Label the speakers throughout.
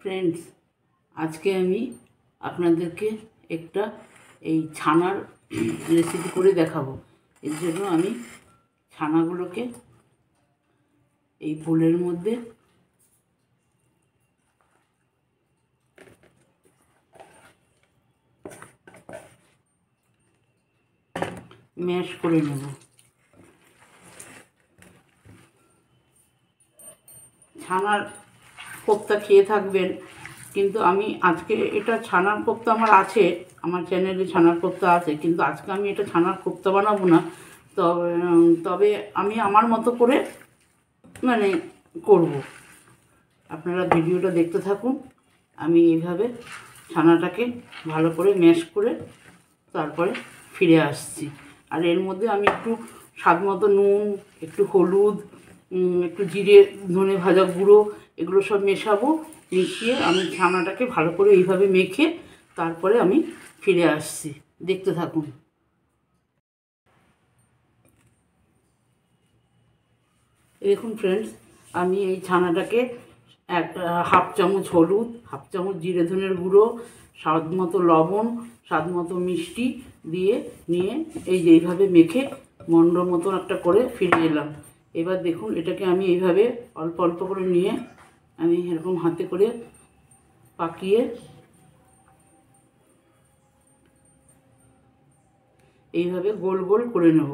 Speaker 1: Friends, আজকে আমি আপনাদেরকে একটা এই ছানার রেসিপি করে দেখাবো। এর জন্য আমি ছানাগুলোকে এই বোলের মধ্যে ম্যাশ করে নেব। ছানার কোপ্তা খেয়ে থাকবেন, কিন্তু আমি আজকে এটা ছানার কোপ্তা আমার আছে, আমার চ্যানেলে ছানার কোপ্তা আছে, কিন্তু আজকে আমি এটা ছানার কোপ্তা বানাবো না। তবে আমি আমার মতো করে করব। আপনারা ভিডিওটা দেখতে থাকুন। আমি এইভাবে ছানাটাকে ভালো করে ম্যাশ করে তারপরে ফিরে আসছি। আর এর মধ্যে আমি একটু স্বাদ মতো নুন, একটু হলুদ, একটু জিরে ধনে ভাজা গুঁড়ো, এগুলো সব মেশাবো। মিশিয়ে আমি ছানাটাকে ভালো করে এইভাবে মেখে তারপরে আমি ফিরে আসছি। দেখতে থাকুন। দেখুন ফ্রেন্ডস, আমি এই ছানাটাকে হাফ চামচ হলুদ, হাফ চামচ জিরে ধনের গুঁড়ো, স্বাদ মতো লবণ, স্বাদ মতো মিষ্টি দিয়ে নিয়ে এইভাবে মেখে মন্ড মতো একটা করে ফিরে এলাম। এবার দেখুন, এটাকে আমি এইভাবে অল্প অল্প করে নিয়ে আমি এরকম হাতে করে পাকিয়ে এইভাবে গোল গোল করে নেব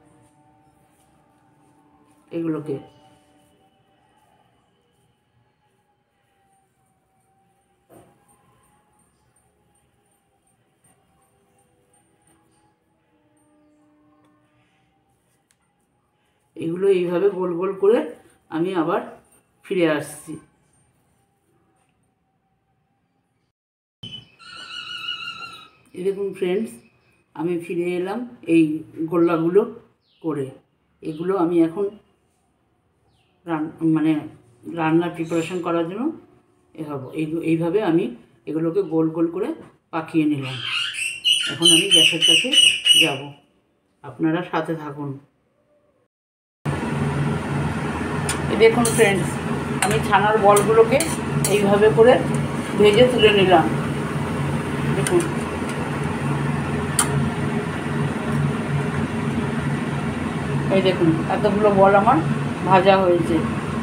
Speaker 1: এগুলোকে। এগুলো এইভাবে গোল গোল করে আমি আবার ফিরে আসছি। এই দেখুন ফ্রেন্ডস, আমি ফিরে এলাম এই গোল্লাগুলো করে। এগুলো আমি এখন রান্নার প্রিপারেশন করার জন্য এইভাবে আমি এগুলোকে গোল গোল করে পাকিয়ে নিলাম। এখন আমি গ্যাসের কাছে যাব, আপনারা সাথে থাকুন। দেখুন ফ্রেন্ডস, আমি ছানার বলগুলোকে এইভাবে করে ভেজে তুলে নিলাম। দেখুন, এই দেখুন এতগুলো বল আমার ভাজা হয়েছে।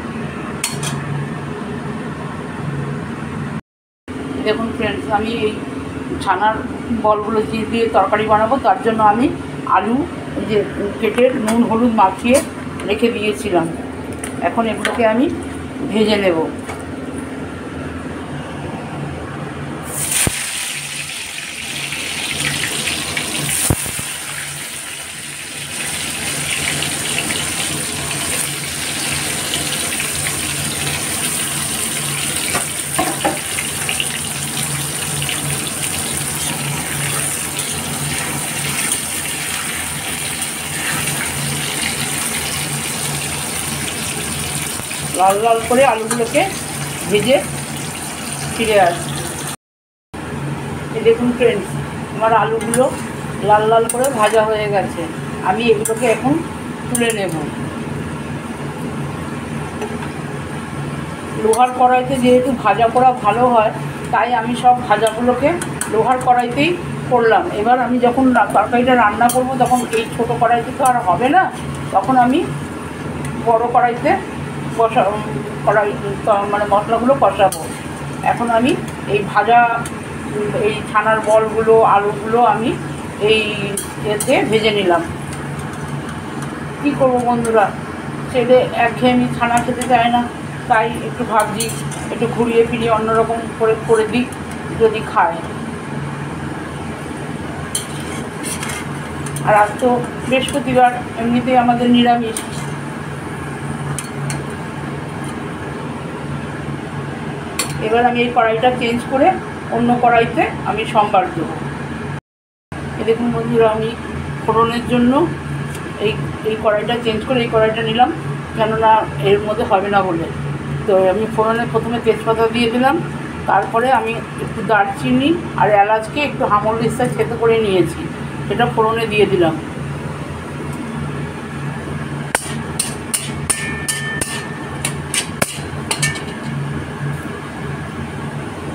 Speaker 1: দেখুন ফ্রেন্ডস, আমি এই ছানার বলগুলো দিয়ে তরকারি বানাবো, তার জন্য আমি আলু কেটে নুন হলুদ মাখিয়ে রেখে দিয়েছিলাম। এখন এগুলোকে আমি ভেজে নেব। লাল লাল করে আলুগুলোকে ভেজে ফিরে আসছি। এই দেখুন ফ্রেন্ডস, আমার আলুগুলো লাল লাল করে ভাজা হয়ে গেছে। আমি এগুলোকে এখন তুলে নেব। লোহার কড়াইতে যেহেতু ভাজা করা ভালো হয়, তাই আমি সব ভাজাগুলোকে লোহার কড়াইতেই করলাম। এবার আমি যখন তরকারিটা রান্না করব, তখন এই ছোটো কড়াইতে তো আর হবে না, তখন আমি বড় কড়াইতে মশলাগুলো কষাবো। এখন আমি এই এই ছানার বলগুলো আলুগুলো আমি এতে ভেজে নিলাম। কী করবো বন্ধুরা, ছেলে একঘেয়েমি ছানা খেতে চায় না, তাই একটু ভাবছি একটু ঘুরিয়ে ফিরিয়ে অন্যরকম করে দিই, যদি খায়। আর আজ তো বৃহস্পতিবার, এমনিতেই আমাদের নিরামিষ। এবার আমি এই কড়াইটা চেঞ্জ করে অন্য কড়াইতে আমি সম্বার দেবো। দেখুন বন্ধুরা, আমি ফোড়নের জন্য এই কড়াইটা চেঞ্জ করে এই কড়াইটা নিলাম, কেননা এর মধ্যে হবে না বলে। তো আমি ফোড়নে প্রথমে তেজপাতা দিয়ে দিলাম, তারপরে আমি একটু দারচিনি আর এলাচকে একটু হামল দিস্তায় থেতো করে নিয়েছি, সেটা ফোড়নে দিয়ে দিলাম।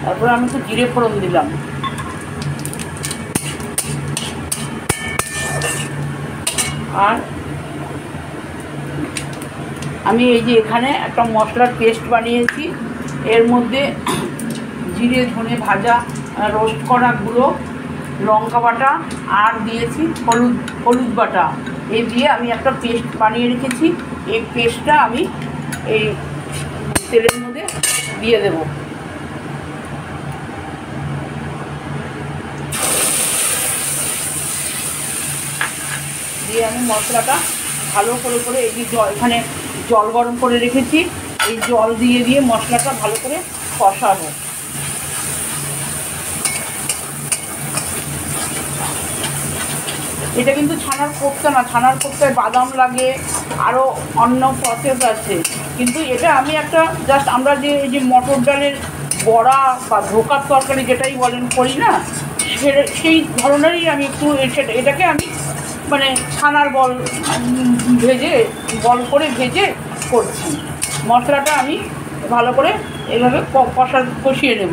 Speaker 1: তারপরে আমি একটু জিরে ফোড়ন দিলাম। আর আমি এই যে এখানে একটা মশলার পেস্ট বানিয়েছি, এর মধ্যে জিরে ধনে ভাজা রোস্ট করা গুঁড়ো, লঙ্কা বাটা আর দিয়েছি হলুদ বাটা। এই দিয়ে আমি একটা পেস্ট বানিয়ে রেখেছি। এই পেস্টটা আমি এই তেলের মধ্যে দিয়ে দেব। দিয়ে আমি মশলাটা ভালো করে এই যে এখানে জল গরম করে রেখেছি, এই জল দিয়ে মশলাটা ভালো করে কষাবো। এটা কিন্তু ছানার কোফতা না, ছানার কোফতায় বাদাম লাগে, আরও অন্য প্রসেস আছে। কিন্তু এটা আমি একটা জাস্ট আমরা যে এই যে মটর ডালের বড়া বা ধোকার তরকারি যেটাই বলেন করি না, সেই ধরনেরই আমি একটু এটাকে আমি মানে ছানার বল ভেজে করছি। মশলাটা আমি ভালো করে এভাবে কষিয়ে নেব।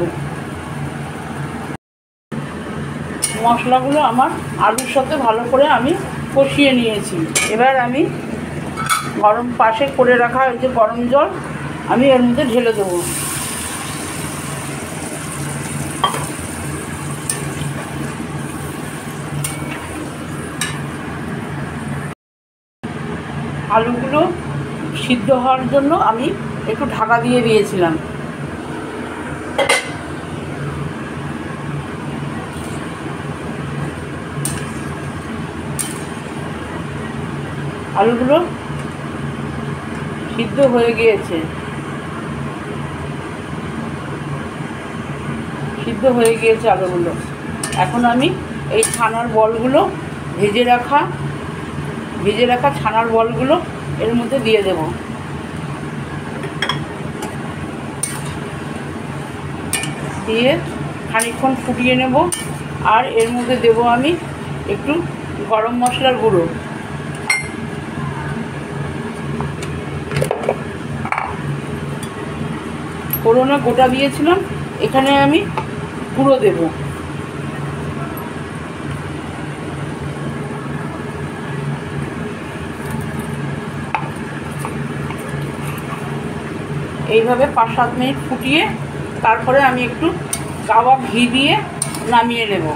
Speaker 1: মশলাগুলো আমার আলুর সাথে ভালো করে আমি কষিয়ে নিয়েছি। এবার আমি পাশে করে রাখা ওই যে গরম জল আমি এর মধ্যে ঢেলে দেবো। আলুগুলো সিদ্ধ হওয়ার জন্য আমি একটু ঢাকা দিয়ে দিয়েছিলাম। আলুগুলো সিদ্ধ হয়ে গিয়েছে, আলুগুলো। এখন আমি এই ছানার বলগুলো ভেজে রাখা ছানার বলগুলো এর মধ্যে দিয়ে দেব। দিয়ে খানিকক্ষণ ফুটিয়ে নেব। আর এর মধ্যে দেব আমি একটু গরম মশলার গুঁড়ো। ফোড়নে গোটা দিয়েছিলাম, এখানে আমি গুঁড়ো দেব। এইভাবে 5-7 মিনিট ফুটিয়ে তারপরে আমি একটু গাওয়া ঘি দিয়ে নামিয়ে নেব।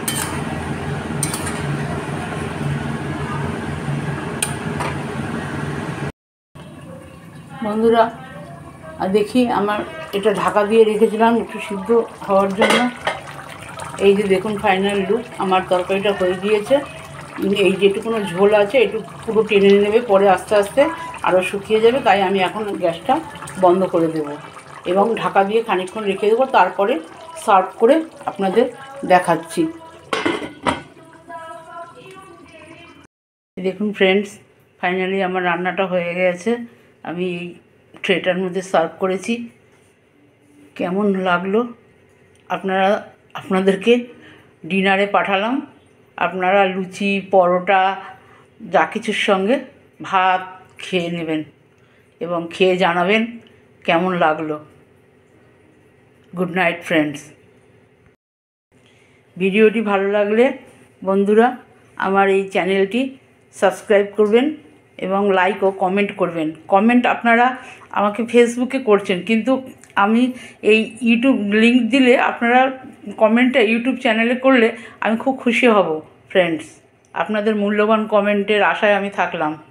Speaker 1: বন্ধুরা দেখি, আমার এটা ঢাকা দিয়ে রেখেছিলাম একটু সিদ্ধ হওয়ার জন্য। এই যে দেখুন ফাইনাল লুক, আমার তরকারিটা হয়ে গিয়েছে। এই যেটুকুনো ঝোল আছে একটু পুরো টেনে নেবে, পরে আস্তে আস্তে আরও শুকিয়ে যাবে। তাই আমি এখন গ্যাসটা বন্ধ করে দেব এবং ঢাকা দিয়ে খানিকক্ষণ রেখে দেবো। তারপরে সার্ভ করে আপনাদের দেখাচ্ছি। দেখুন ফ্রেন্ডস, ফাইনালি আমার রান্নাটা হয়ে গেছে। আমি এই ট্রেটার মধ্যে সার্ভ করেছি। কেমন লাগলো আপনাদেরকে ডিনারে পাঠালাম। আপনারা লুচি পরোটা যা কিছুর সঙ্গে ভাত খেয়ে নেবেন এবং খেয়ে জানাবেন কেমন লাগলো। Good night friends. ভিডিওটি ভালো লাগলে বন্ধুরা আমার এই চ্যানেলটি সাবস্ক্রাইব করবেন এবং লাইক ও কমেন্ট করবেন। কমেন্ট আপনারা আমাকে ফেসবুকে করছেন, কিন্তু আমি এই ইউটিউব লিংক দিলে আপনারা কমেন্টটা ইউটিউব চ্যানেলে করলে আমি খুব খুশি হব ফ্রেন্ডস। আপনাদের মূল্যবান কমেন্টের আশায় আমি থাকলাম।